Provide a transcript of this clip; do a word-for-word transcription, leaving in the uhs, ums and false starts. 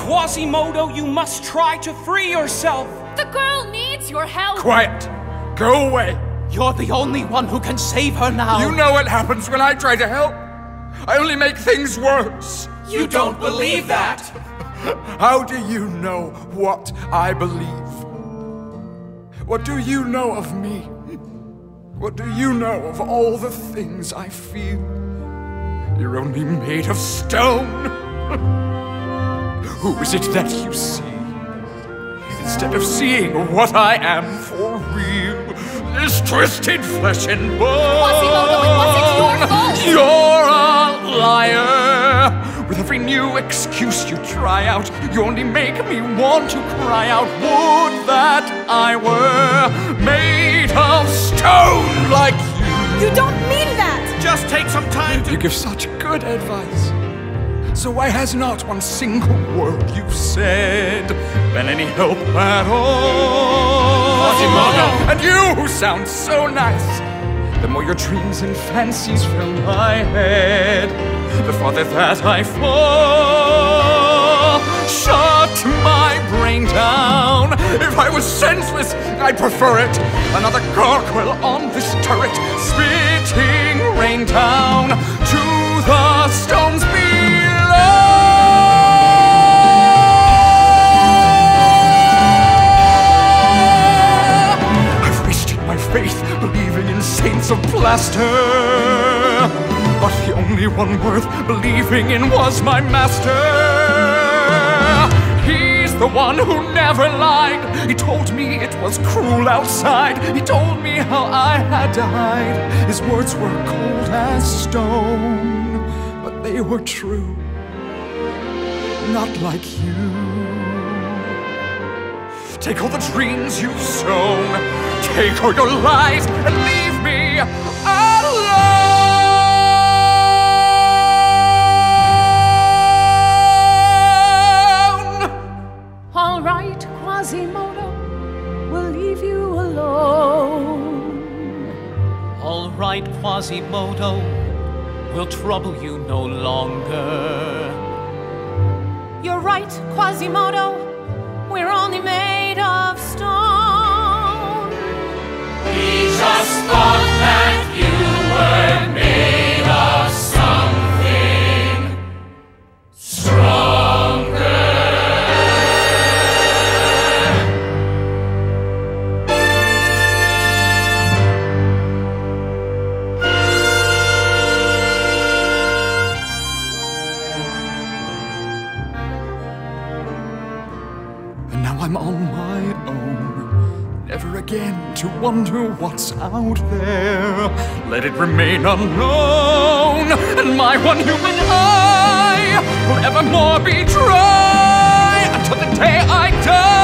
Quasimodo, you must try to free yourself. The girl needs your help. Quiet! Go away! You're the only one who can save her now. You know what happens when I try to help. I only make things worse. You don't believe that. How do you know what I believe? What do you know of me? What do you know of all the things I feel? You're only made of stone. Who is it that you see? Instead of seeing what I am for real, this twisted flesh and bone. Quasimodo, it wasn't your fault. You're a liar. With every new excuse you try out, you only make me want to cry out. Would that I were made of stone like you. You don't mean that! Just take some time to... You give such good advice. So why has not one single word you've said been any help at all? Quasimodo! And you who sound so nice, the more your dreams and fancies fill my head, the farther that I fall. Shut my brain down. If I was senseless, I'd prefer it. Another gargoyle on this turret, spitting rain down to the stones below. I've wasted my faith believing in saints of plaster, but the only one worth believing in was my master. He's the one who never lied. He told me it was cruel outside. He told me how I had died. His words were cold as stone, but they were true, not like you. Take all the dreams you've sown, take all your lies, and leave me alone. All right, Quasimodo, we'll leave you alone. All right, Quasimodo, we'll trouble you no longer. You're right, Quasimodo, we're only made of stone. We just thought that you were made of something stronger. And now I'm on my own, never again to wonder what's out there. Let it remain unknown, and my one human eye will evermore be dry until the day I die.